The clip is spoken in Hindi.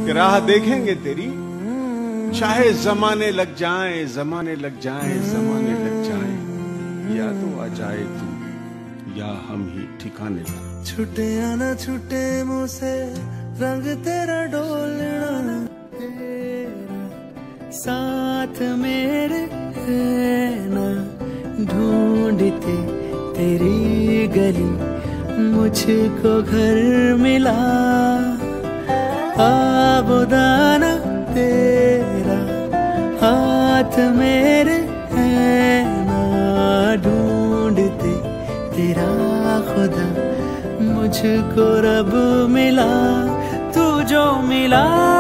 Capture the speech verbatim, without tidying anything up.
कि राह देखेंगे तेरी, चाहे जमाने लग जाएं, जमाने लग जाएं, जमाने लग जाएं, या तो आ जाए तू या हम ही ठिकाने लग। छुटे आना छुटे मुँह से रंग तेरा डोलना, तेरा साथ मेरे है ना, ढूंढते तेरी गली मुझको घर मिला। आबुदाना तेरा हाथ मेरे है ना, ढूंढते तेरा खुदा मुझको रब मिला। तू जो मिला